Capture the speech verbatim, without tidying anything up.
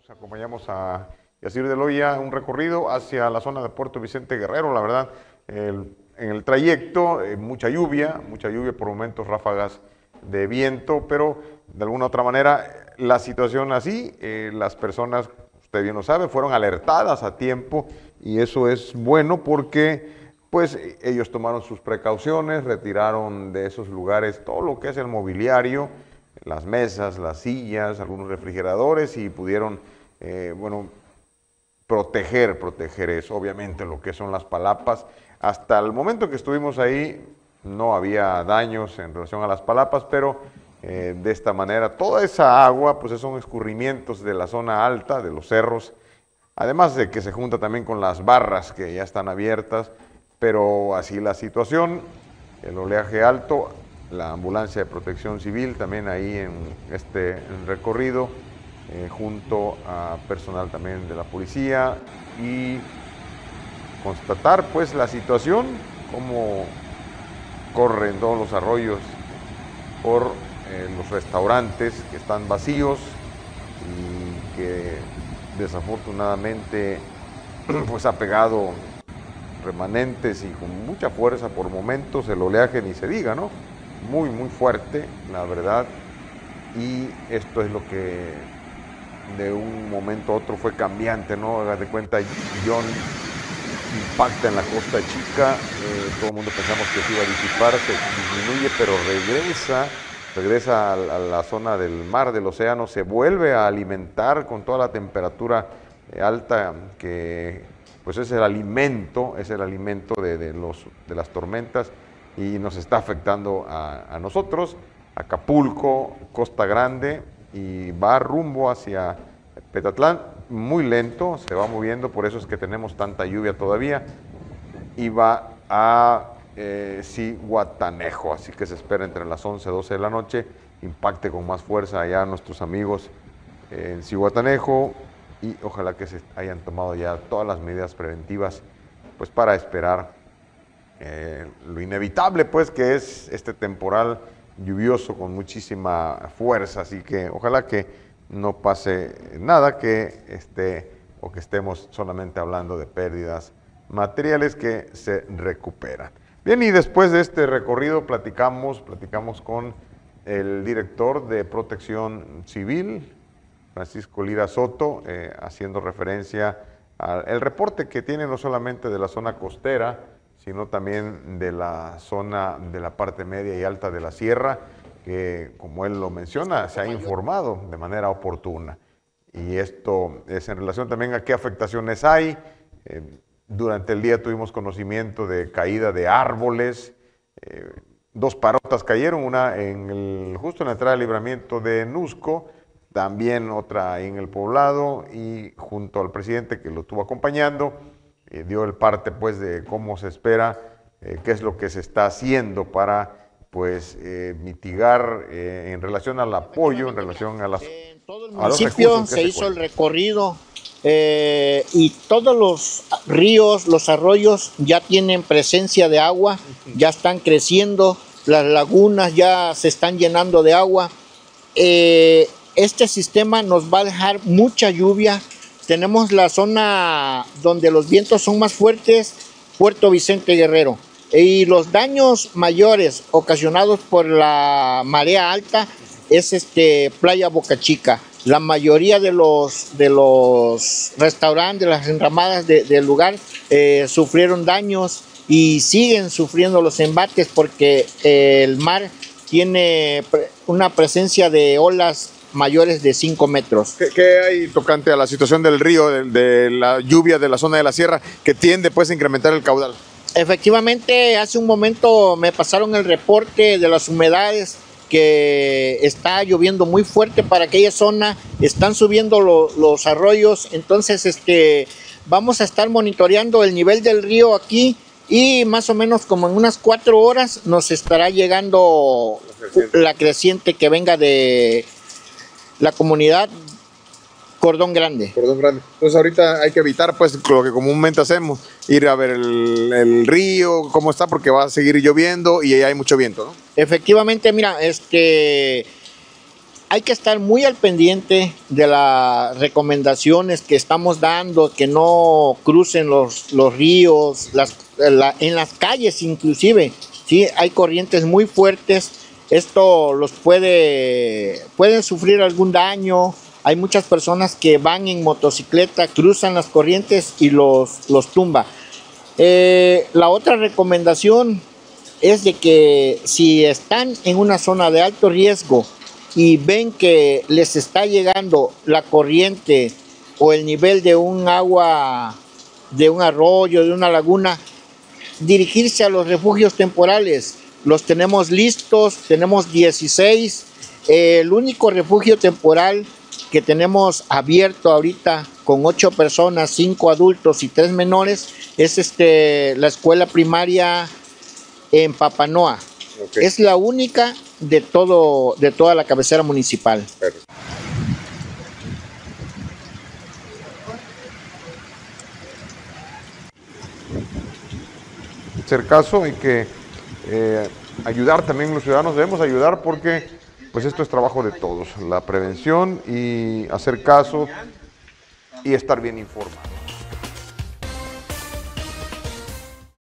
Acompañamos a Yacir de Loya un recorrido hacia la zona de Puerto Vicente Guerrero. La verdad, el, en el trayecto eh, mucha lluvia, mucha lluvia, por momentos ráfagas de viento, pero de alguna otra manera la situación así, eh, las personas, usted bien lo sabe, fueron alertadas a tiempo y eso es bueno porque pues ellos tomaron sus precauciones, retiraron de esos lugares todo lo que es el mobiliario, las mesas, las sillas, algunos refrigeradores y pudieron, eh, bueno, proteger, proteger eso, obviamente lo que son las palapas. Hasta el momento que estuvimos ahí no había daños en relación a las palapas, pero eh, de esta manera toda esa agua, pues son escurrimientos de la zona alta, de los cerros, además de que se junta también con las barras que ya están abiertas, pero así la situación, el oleaje alto, la ambulancia de protección civil también ahí en este en recorrido, eh, junto a personal también de la policía y constatar pues la situación, cómo corren todos los arroyos por eh, los restaurantes que están vacíos y que desafortunadamente pues ha pegado remanentes y con mucha fuerza por momentos, el oleaje ni se diga, ¿no? Muy, muy fuerte, la verdad, y esto es lo que de un momento a otro fue cambiante, ¿no? Haga de cuenta, John impacta en la Costa Chica, eh, todo el mundo pensamos que se iba a disipar, se disminuye, pero regresa, regresa a, a la zona del mar, del océano, se vuelve a alimentar con toda la temperatura eh, alta que pues es el alimento, es el alimento de, de, los, de las tormentas y nos está afectando a, a nosotros, Acapulco, Costa Grande, y va rumbo hacia Petatlán, muy lento, se va moviendo, por eso es que tenemos tanta lluvia todavía, y va a eh, Zihuatanejo, así que se espera entre las once y doce de la noche, impacte con más fuerza allá a nuestros amigos en Zihuatanejo, y ojalá que se hayan tomado ya todas las medidas preventivas pues para esperar eh, lo inevitable pues que es este temporal lluvioso con muchísima fuerza, así que ojalá que no pase nada, que esté o que estemos solamente hablando de pérdidas materiales que se recuperan. Bien, y después de este recorrido platicamos, platicamos con el director de Protección Civil, Francisco Lira Soto, eh, haciendo referencia al reporte que tiene no solamente de la zona costera, sino también de la zona de la parte media y alta de la sierra, que como él lo menciona, se ha informado de manera oportuna. Y esto es en relación también a qué afectaciones hay. Eh, durante el día tuvimos conocimiento de caída de árboles, eh, dos parotas cayeron, una en el, justo en la entrada de libramiento de Nusco, también otra en el poblado, y junto al presidente que lo estuvo acompañando, eh, dio el parte pues de cómo se espera, eh, qué es lo que se está haciendo para pues eh, mitigar eh, en relación al apoyo, en relación a las... En todo el municipio se, se hizo el recorrido eh, y todos los ríos, los arroyos ya tienen presencia de agua, ya están creciendo, las lagunas ya se están llenando de agua. Eh, Este sistema nos va a dejar mucha lluvia. Tenemos la zona donde los vientos son más fuertes, Puerto Vicente Guerrero. Y los daños mayores ocasionados por la marea alta es este, Playa Boca Chica. La mayoría de los, de los restaurantes, de las enramadas de, del lugar eh, sufrieron daños y siguen sufriendo los embates porque eh, el mar tiene una presencia de olas mayores de cinco metros. ¿Qué, qué hay tocante a la situación del río, de, de la lluvia de la zona de la sierra, que tiende pues a incrementar el caudal? Efectivamente, hace un momento me pasaron el reporte de las humedades, que está lloviendo muy fuerte para aquella zona, están subiendo lo, los arroyos, entonces este, vamos a estar monitoreando el nivel del río aquí y más o menos como en unas cuatro horas nos estará llegando la creciente, la creciente que venga de la comunidad Cordón Grande. Cordón Grande. Entonces ahorita hay que evitar pues lo que comúnmente hacemos, ir a ver el, el río, cómo está, porque va a seguir lloviendo y hay mucho viento, ¿no? Efectivamente, mira, este, hay que estar muy al pendiente de las recomendaciones que estamos dando, que no crucen los, los ríos, las, la, en las calles inclusive, ¿sí? Hay corrientes muy fuertes, esto los puede, pueden sufrir algún daño. Hay muchas personas que van en motocicleta, cruzan las corrientes y los, los tumba. Eh, la otra recomendación es de que si están en una zona de alto riesgo y ven que les está llegando la corriente o el nivel de un agua, de un arroyo, de una laguna, dirigirse a los refugios temporales. Los tenemos listos, tenemos dieciséis. Eh, el único refugio temporal que tenemos abierto ahorita con ocho personas, cinco adultos y tres menores, es este, la escuela primaria en Papanoa. Okay. Es la única de, todo, de toda la cabecera municipal. Perfecto. Hacer caso, hay que eh, ayudar también los ciudadanos, debemos ayudar porque pues esto es trabajo de todos, la prevención y hacer caso y estar bien informados.